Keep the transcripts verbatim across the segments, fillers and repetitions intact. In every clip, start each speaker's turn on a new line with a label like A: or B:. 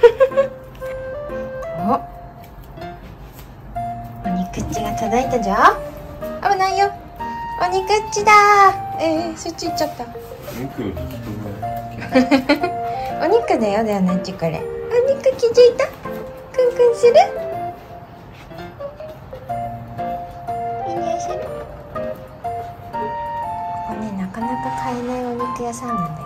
A: お、お肉っちが届いたじゃ。危ないよ。お肉っちだ。えー、そっち行っちゃった。
B: 肉より人が
A: お肉だよ、だよなっちこれ。お肉気づいた？クンクンする？いい匂いする？ここね、なかなか買えないお肉屋さんなんだよ。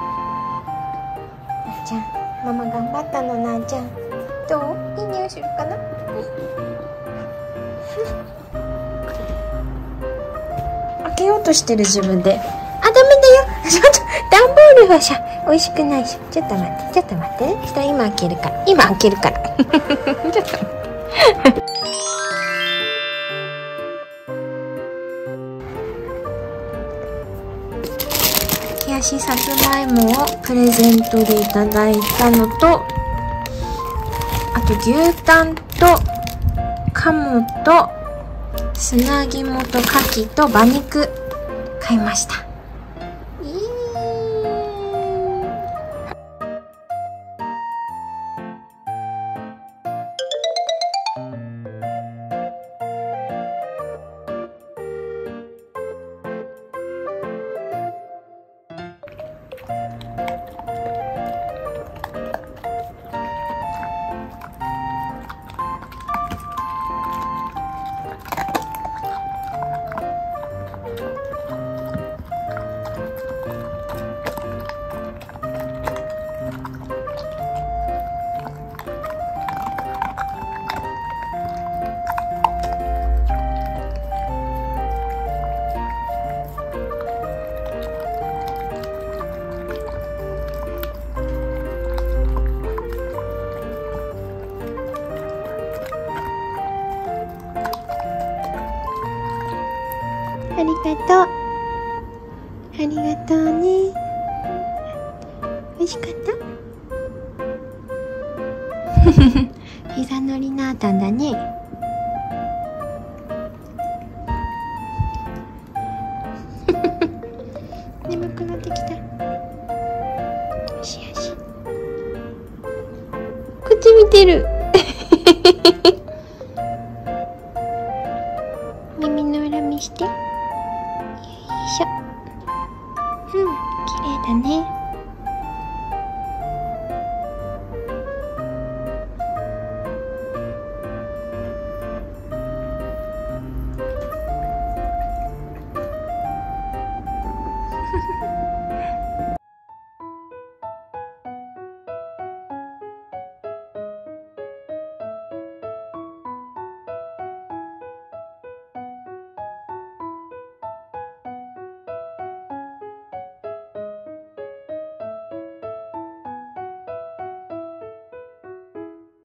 A: なっちゃん、ママ頑張ったの。なっちゃん、どう？いい匂いするかな？開けようとしてる自分で。あ、ダメだよ。ちょっと段ボールはさ、美味しくないし。ちょっと待って、ちょっと待ってね。下今開けるから。今開けるから。ちょっと。冷やしさつまいもをプレゼントでいただいたのと、あと牛タンと鴨と砂肝と牡蠣と馬肉買いました。ありがとう。ありがとうね。美味しかった？膝乗りなあたんだね。眠くなってきた。よしよし。こっち見てる。耳の裏見して。よいしょ。うん、綺麗だね。